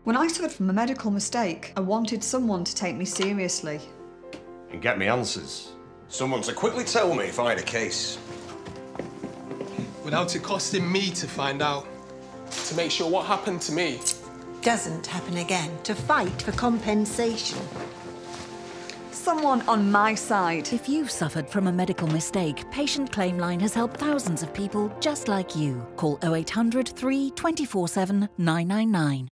When I suffered from a medical mistake, I wanted someone to take me seriously. And get me answers. Someone to quickly tell me if I had a case. Without it costing me to find out. To make sure what happened to me doesn't happen again. To fight for compensation. Someone on my side. If you've suffered from a medical mistake, Patient Claim Line has helped thousands of people just like you. Call 0800 3 24 7 999.